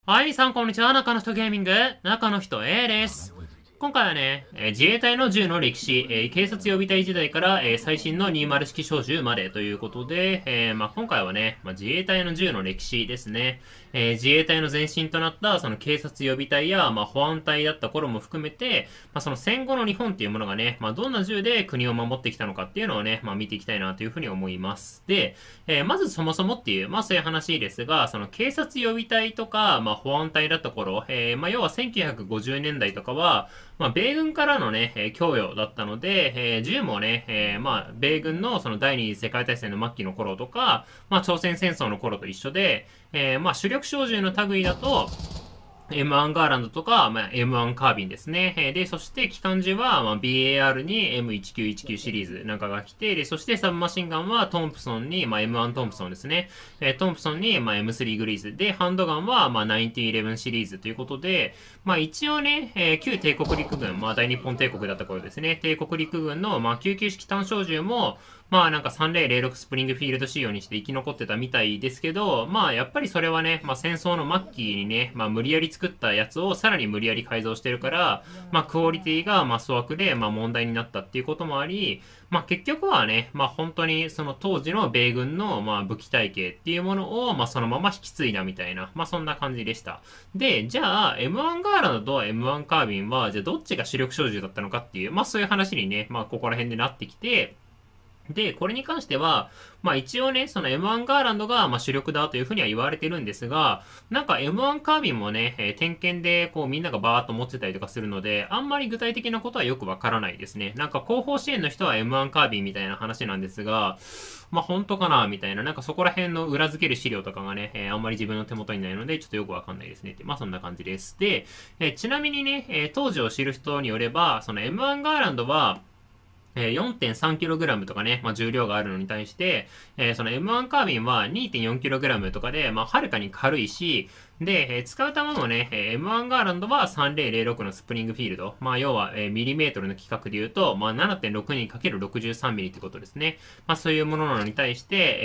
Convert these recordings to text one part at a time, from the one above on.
はい、さんこんにちは。中の人ゲーミング、中の人 A です。今回はね、自衛隊の銃の歴史、警察予備隊時代から、最新の20式小銃までということで、今回はね、自衛隊の銃の歴史ですね。自衛隊の前身となったその警察予備隊や、保安隊だった頃も含めて、その戦後の日本っていうものがね、どんな銃で国を守ってきたのかっていうのをね、見ていきたいなというふうに思います。で、まずそもそもっていう、そういう話ですが、その警察予備隊とか、保安隊だった頃、要は1950年代とかは、米軍からのね、供与だったので、銃もね、米軍のその第二次世界大戦の末期の頃とか、朝鮮戦争の頃と一緒で、主力小銃の類だと、M1 ガーランドとか、M1 カービンですね。で、そして機関銃は、BAR に M1919 シリーズなんかが来て、で、そしてサブマシンガンはトンプソンに、M1 トンプソンですね。トンプソンに、M3 グリーズ。で、ハンドガンは、1911シリーズということで、一応ね、旧帝国陸軍、大日本帝国だった頃ですね。帝国陸軍の、99式単小銃も、3006スプリングフィールド仕様にして生き残ってたみたいですけど、やっぱりそれはね、戦争の末期にね、無理やり作ったやつをさらに無理やり改造してるから、クオリティが粗悪で、問題になったっていうこともあり、結局はね、本当にその当時の米軍の、武器体系っていうものを、そのまま引き継いだみたいな、そんな感じでした。で、じゃあ、M1 ガーランドと M1 カービンは、じゃあどっちが主力小銃だったのかっていう、そういう話にね、ここら辺でなってきて、で、これに関しては、一応ね、その M1 ガーランドが主力だというふうには言われてるんですが、なんか M1 カービンもね、点検でこうみんながバーっと持ってたりとかするので、あんまり具体的なことはよくわからないですね。なんか後方支援の人は M1 カービンみたいな話なんですが、本当かなみたいな、なんかそこら辺の裏付ける資料とかがね、あんまり自分の手元にないので、ちょっとよくわかんないですねって。そんな感じです。で、ちなみにね、当時を知る人によれば、その M1 ガーランドは、4.3kg とかね、重量があるのに対して、その M1 カービンは 2.4kg とかで、はるかに軽いし、で、使う弾もね、M1 ガーランドは3006のスプリングフィールド。要は、ミリメートルの規格で言うと、7.62×63 ミリってことですね。そういうものなのに対して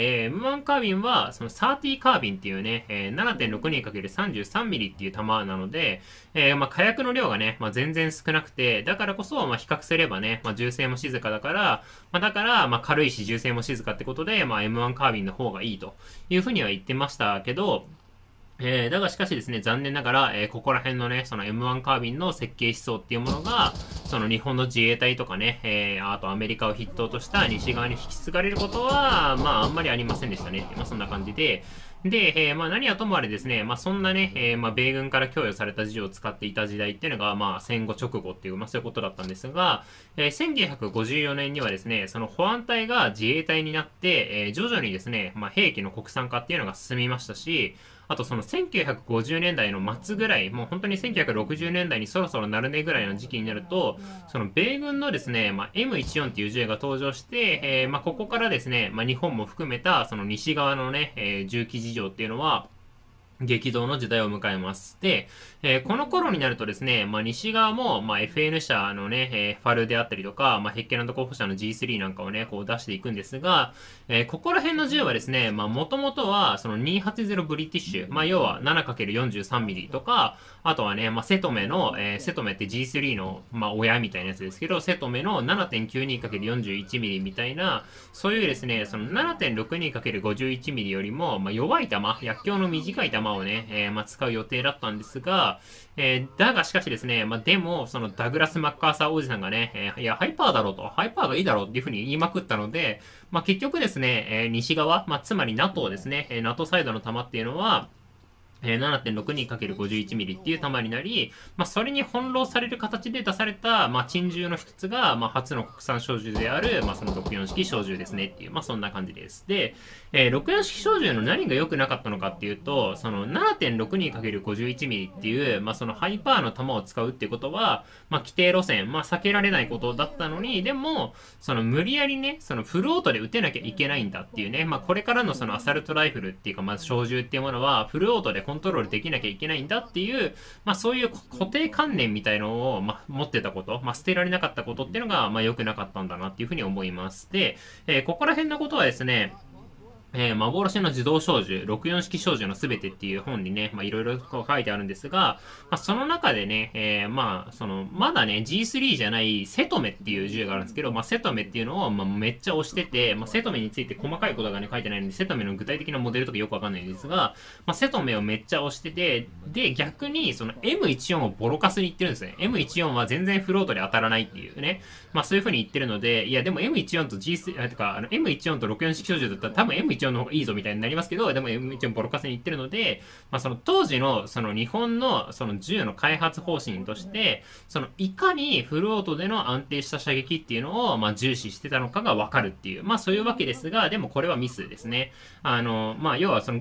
、M1 カービンは、その30カービンっていうね、7.62×33 ミリっていう弾なので、火薬の量がね、全然少なくて、だからこそ、比較すればね、銃声も静かだから、軽いし銃声も静かってことで、M1 カービンの方がいいというふうには言ってましたけど、だがしかしですね、残念ながら、ここら辺のね、その M1 カービンの設計思想っていうものが、その日本の自衛隊とかね、あとアメリカを筆頭とした西側に引き継がれることは、あんまりありませんでしたねって、そんな感じで、で、何はともあれですね、そんなね、米軍から供与された銃を使っていた時代っていうのが、戦後直後っていう、そういうことだったんですが、1954年にはですね、その保安隊が自衛隊になって、徐々にですね、兵器の国産化っていうのが進みましたし、あとその1950年代の末ぐらい、もう本当に1960年代にそろそろなるねぐらいの時期になると、その米軍のですね、M14 っていう銃が登場して、ここからですね、日本も含めたその西側のね、銃器事情っていうのは、激動の時代を迎えます。で、この頃になるとですね、西側も、FN 社のね、ファルであったりとか、ヘッケランド候補者の G3 なんかをね、こう出していくんですが、ここら辺の銃はですね、もともとは、その280ブリティッシュ、要は 7×43mm とか、あとはね、セトメの、セトメって G3 の、親みたいなやつですけど、セトメの 7.92×41mm みたいな、そういうですね、その 7.62×51mm よりも、弱い弾、薬莢の短い弾をね、使う予定だったんですが、だがしかしですね、でも、そのダグラス・マッカーサーおじさんがね、いや、ハイパーだろうと、ハイパーがいいだろうっていうふうに言いまくったので、結局ですね、西側、つまり NATO ですね、NATO サイドの弾っていうのは、7.62×51mm っていう弾になり、それに翻弄される形で出された、珍銃の一つが、初の国産小銃である、その64式小銃ですねっていう、そんな感じです。で、64式小銃の何が良くなかったのかっていうと、その 7.62×51mm っていう、そのハイパーの弾を使うっていうことは、規定路線、避けられないことだったのに、でも、その無理やりね、そのフルオートで撃てなきゃいけないんだっていうね、これからのそのアサルトライフルっていうか、小銃っていうものは、フルオートでコントロールできなきゃいけないんだっていう、そういう固定観念みたいのを、持ってたこと、捨てられなかったことっていうのが、良くなかったんだなっていうふうに思います。で、ここら辺のことはですね、 幻の自動小銃、64式小銃のすべてっていう本にね、いろいろ書いてあるんですが、その中でね、まだね、G3 じゃないセトメっていう銃があるんですけど、セトメっていうのを、めっちゃ推してて、セトメについて細かいことがね、書いてないので、セトメの具体的なモデルとかよくわかんないんですが、セトメをめっちゃ推してて、で、逆に、その M14 をボロカスに言ってるんですね。M14 は全然フロートで当たらないっていうね、そういう風に言ってるので、いや、でも M14 と G3、とか、M14 と64式小銃だったら多分 M14 の方がいいぞみたいになりますけど、でも M14 ボロカスに言ってるので、その当時のその日本のその銃の開発方針として、そのいかにフロートでの安定した射撃っていうのを重視してたのかがわかるっていう、そういうわけですが、でもこれはミスですね。要はその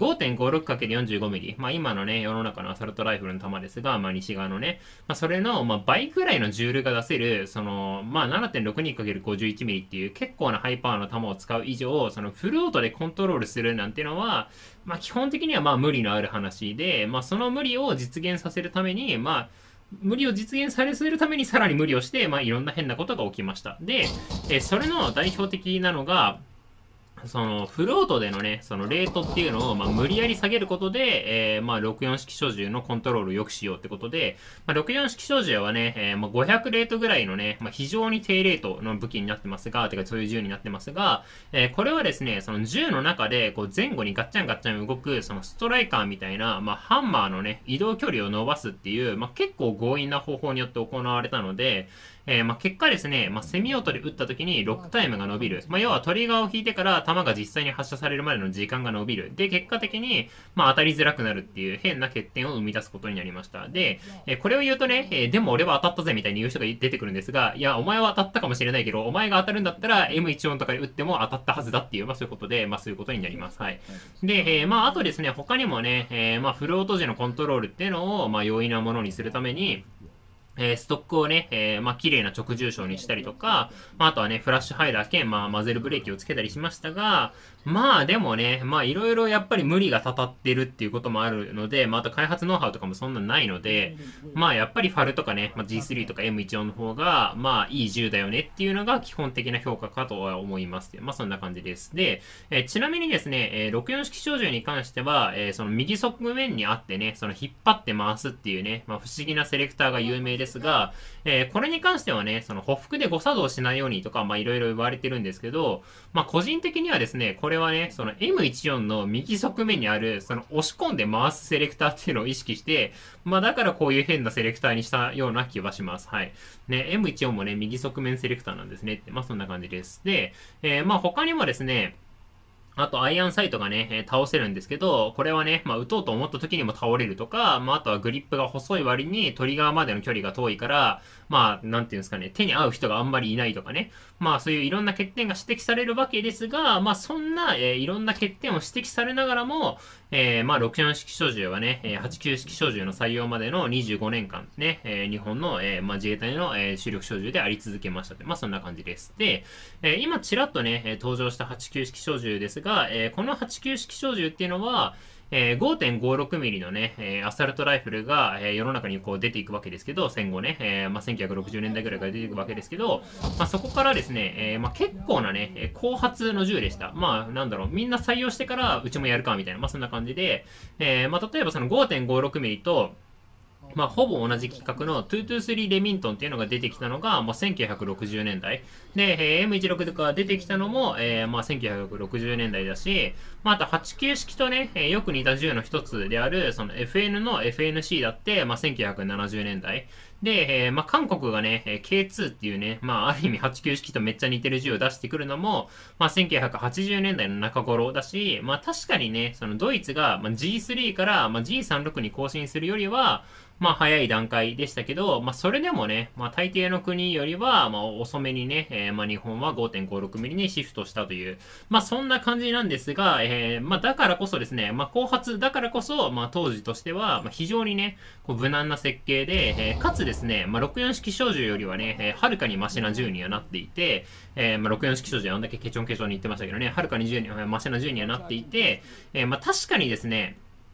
5.56×45mm、今のね、世の中のアサルトライフルの弾ですが、西側のね、それの倍くらいのジュールが出せる、その、7.62×51mm っていう結構なハイパワーの弾を使う以上、そのフロートでコントロールするなんていうのは、基本的には無理のある話で、その無理を実現させるために、無理を実現させるためにさらに無理をして、いろんな変なことが起きました。で、それの代表的なのが、その、フロートでのね、そのレートっていうのを、無理やり下げることで、64式小銃のコントロールを良くしようってことで、64式小銃はね、500レートぐらいのね、非常に低レートの武器になってますが、てかそういう銃になってますが、これはですね、その銃の中で、前後にガッチャンガッチャン動く、そのストライカーみたいな、ハンマーのね、移動距離を伸ばすっていう、結構強引な方法によって行われたので、結果ですね、セミオートで撃った時にロックタイムが伸びる。要はトリガーを引いてから弾が実際に発射されるまでの時間が伸びる。で、結果的に、当たりづらくなるっていう変な欠点を生み出すことになりました。で、これを言うとね、でも俺は当たったぜみたいに言う人が出てくるんですが、いや、お前は当たったかもしれないけど、お前が当たるんだったら M14 とかで撃っても当たったはずだっていう、そういうことで、そういうことになります。はい。で、あとですね、他にもね、フロート時のコントロールっていうのを、容易なものにするために、ストックをね、綺麗な直重症にしたりとか、あとはね、フラッシュハイダー兼、マゼルブレーキをつけたりしましたが、でもね、いろいろやっぱり無理がたたってるっていうこともあるので、あと開発ノウハウとかもそんなないので、やっぱりファルとかね、G3 とか M14 の方が、いい銃だよねっていうのが基本的な評価かとは思います。そんな感じです。で、ちなみにですね、64式小銃に関しては、その右側面にあってね、その引っ張って回すっていうね、不思議なセレクターが有名ですが、これに関してはね、そのほふくで誤作動しないようにとか、いろいろ言われてるんですけど、個人的にはですね、これはね、その M14 の右側面にある、その押し込んで回すセレクターっていうのを意識して、だからこういう変なセレクターにしたような気はします。はい。ね、M14 もね、右側面セレクターなんですねって、そんな感じです。で、他にもですね、あと、アイアンサイトがね、倒せるんですけど、これはね、撃とうと思った時にも倒れるとか、あとはグリップが細い割にトリガーまでの距離が遠いから、なんていうんですかね、手に合う人があんまりいないとかね。そういういろんな欠点が指摘されるわけですが、そんな、いろんな欠点を指摘されながらも、64式小銃はね、89式小銃の採用までの25年間ね、日本の、自衛隊の、主力小銃であり続けましたって。そんな感じです。で、今ちらっとね、登場した89式小銃ですが、この89式小銃っていうのは、5.56mm のね、アサルトライフルが、世の中にこう出ていくわけですけど、戦後ね、1960年代ぐらいから出ていくわけですけど、そこからですね、結構なね、後発の銃でした。みんな採用してから、うちもやるか、みたいな、そんな感じで、例えばその 5.56mm と、ほぼ同じ規格の223レミントンっていうのが出てきたのが、1960年代。で、M16 とか出てきたのも、1960年代だし、あと89式とね、よく似た銃の一つである、その FN の FNC だって、1970年代。で、韓国がね、K2 っていうね、ある意味89式とめっちゃ似てる銃を出してくるのも、1980年代の中頃だし、確かにね、そのドイツが、G3 から、G36 に更新するよりは、早い段階でしたけど、それでもね、大抵の国よりは、遅めにね、日本は 5.56mm にシフトしたという、そんな感じなんですが、だからこそですね、後発だからこそ、当時としては、非常にね、無難な設計で、かつですね、64式小銃よりはね、はるかにマシな銃にはなっていて、64式小銃あんだけケチョンケチョンに言ってましたけどね、はるかにマシな銃にはなっていて、確かにですね、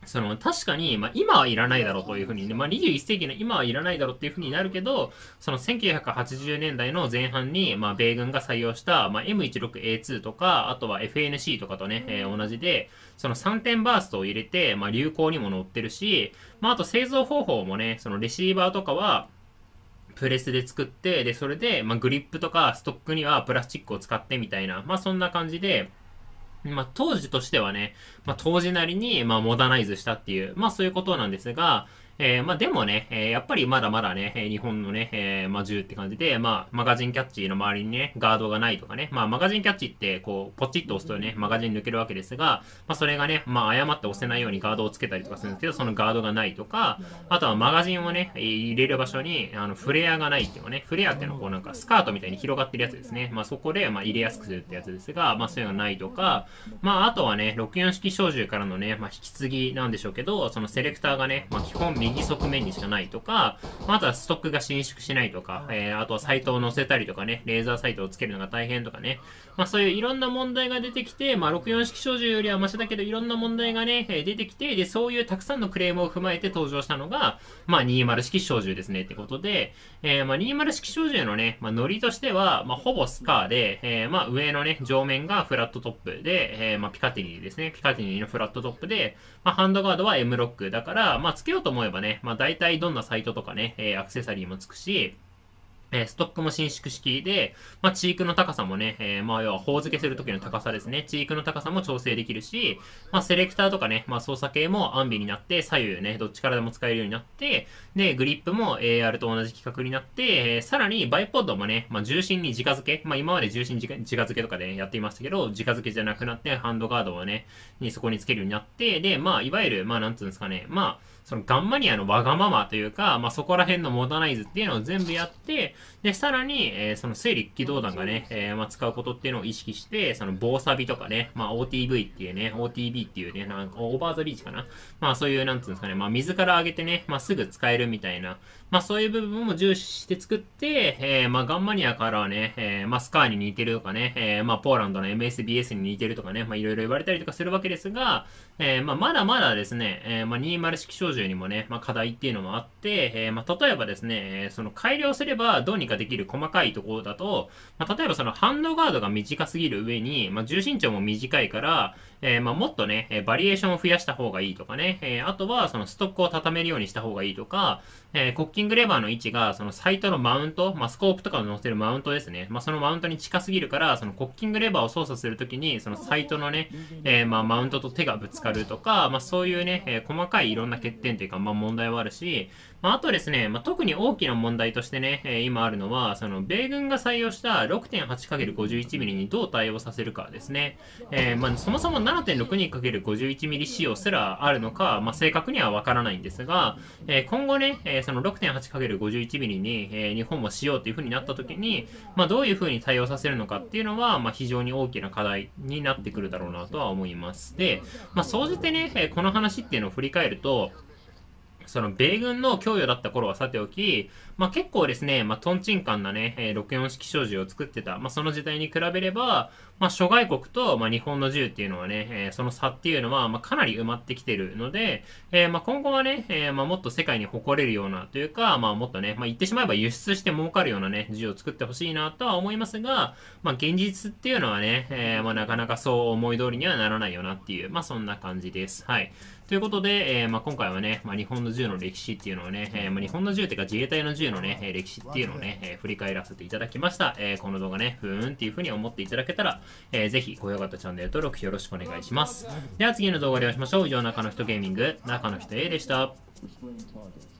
確かに、今はいらないだろうというふうにね、21世紀の今はいらないだろうっていうふうになるけど、その1980年代の前半に、米軍が採用した、M16A2 とか、あとは FNC とかとね、同じで、その3点バーストを入れて、流行にも乗ってるし、あと製造方法もね、そのレシーバーとかは、プレスで作って、で、それで、グリップとかストックにはプラスチックを使ってみたいな、そんな感じで、当時としてはね、当時なりに、モダナイズしたっていう、そういうことなんですが、でもね、やっぱりまだまだね、日本のね、銃って感じで、マガジンキャッチの周りにね、ガードがないとかね、マガジンキャッチって、こう、ポチッと押すとね、マガジン抜けるわけですが、それがね、誤って押せないようにガードをつけたりとかするんですけど、そのガードがないとか、あとはマガジンをね、入れる場所に、フレアがないっていうのね、フレアっていうのはこうなんかスカートみたいに広がってるやつですね。そこで、入れやすくするってやつですが、そういうのがないとか、あとはね、64式小銃からのね、引き継ぎなんでしょうけど、そのセレクターがね、基本右側面にしかないとか、あとはストックが伸縮しないとか、あとはサイトを載せたりとかね、レーザーサイトをつけるのが大変とかね、そういういろんな問題が出てきて、64式小銃よりはマシだけど、いろんな問題がね、出てきて、で、そういうたくさんのクレームを踏まえて登場したのが、20式小銃ですねってことで、20式小銃のね、ノリとしては、ほぼスカーで、上のね、上面がフラットトップで、ピカティニーですね。ピカティニーのフラットトップで、ハンドガードは M ロックだから、つけようと思えばね、大体どんなサイトとかね、アクセサリーもつくし、ストックも伸縮式で、チークの高さもね、要は、頬付けするときの高さですね。チークの高さも調整できるし、セレクターとかね、操作系もアンビになって、左右ね、どっちからでも使えるようになって、で、グリップも AR と同じ規格になって、さらにバイポッドもね、重心に直付け、今まで重心直付けとかでやっていましたけど、直付けじゃなくなって、ハンドガードをね、そこにつけるようになって、で、いわゆる、なんつうんですかね、そのガンマニアのわがままというか、そこら辺のモダナイズっていうのを全部やって、で、さらに、その水力機動弾がね、使うことっていうのを意識して、その防サビとかね、OTV っていうね、OTB っていうね、オーバーザリーチかな。そういう、なんつうんですかね、水から上げてね、すぐ使えるみたいな、そういう部分も重視して作って、ガンマニアからはね、スカーに似てるとかね、ポーランドの MSBS に似てるとかね、いろいろ言われたりとかするわけですが、まだまだですね、20式小銃にもね、課題っていうのもあって、例えばですね、その改良すればどうにかできる細かいところだと、例えばそのハンドガードが短すぎる上に、重心長も短いから、もっとね、バリエーションを増やした方がいいとかね、あとはそのストックを畳めるようにした方がいいとか、コッキングレバーの位置が、そのサイトのマウント、スコープとかを載せるマウントですね。そのマウントに近すぎるから、そのコッキングレバーを操作するときに、そのサイトのね、マウントと手がぶつかるとか、そういうね、細かいいろんな欠点というか、問題はあるし、あとですね、特に大きな問題としてね、今あるのは、その、米軍が採用した 6.8×51mm にどう対応させるかですね。そもそも 7.62×51mm 仕様すらあるのか、正確にはわからないんですが、今後ね、その 6.8×51mm に、日本もしようという風になった時に、どういう風に対応させるのかっていうのは、非常に大きな課題になってくるだろうなとは思います。で、総じてね、この話っていうのを振り返ると、その米軍の供与だった頃はさておき、結構ですね、トンチンカンなね、64式小銃を作ってた、その時代に比べれば、諸外国と、日本の銃っていうのはね、その差っていうのは、かなり埋まってきてるので、今後はね、もっと世界に誇れるようなというか、もっとね、言ってしまえば輸出して儲かるようなね、銃を作ってほしいなとは思いますが、現実っていうのはね、なかなかそう思い通りにはならないよなっていう、そんな感じです。はい。ということで、今回はね、日本の銃の歴史っていうのをね、日本の銃っていうか自衛隊の銃のね、歴史っていうのをね、振り返らせていただきました。この動画ね、ふーんっていう風に思っていただけたら、ぜひ高評価とチャンネル登録よろしくお願いします。では次の動画でお会いしましょう。以上、中の人ゲーミング、中の人 A でした。